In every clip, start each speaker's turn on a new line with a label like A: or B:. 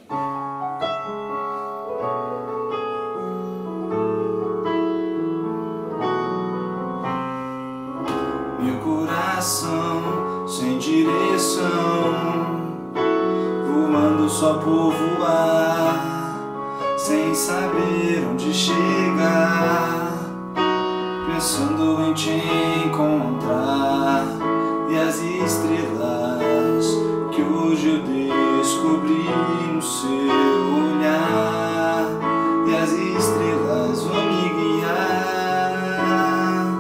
A: Meu coração sem direção, voando só por voar, sem saber onde chegar, pensando em te encontrar. E as estrelas que hoje eu descobri no seu olhar, e as estrelas vão me guiar.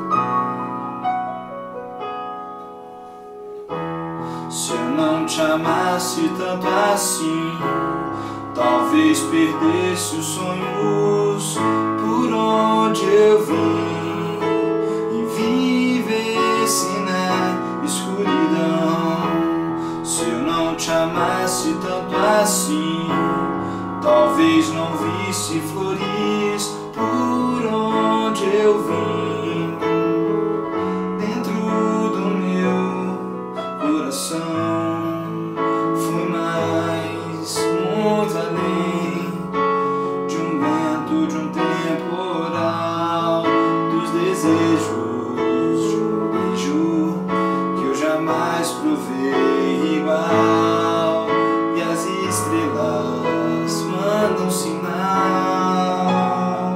A: Se eu não te amasse tanto assim, talvez perdesse os sonhos por onde eu vim e vivesse na escuridão. Se eu não te amasse tanto assim, talvez não visse flores por onde eu vim. Dentro do meu coração fui mais, muito além de um vento, de um temporal, dos desejos de um beijo que eu jamais provei igual. E as estrelas mandam sinal.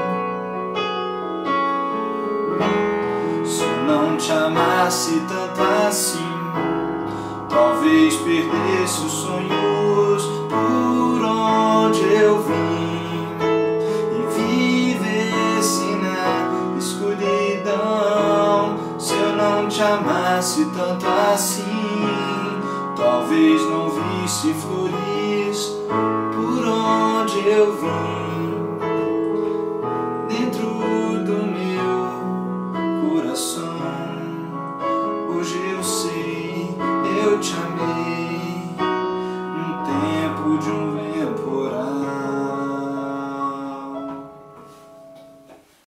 A: Se eu não te amasse tanto assim, talvez perdesse os sonhos por onde eu vim e vivesse na escuridão. Se eu não te amasse tanto assim, talvez não visse flores por onde eu vim. Dentro do meu coração, hoje eu sei, eu te amei, um tempo de um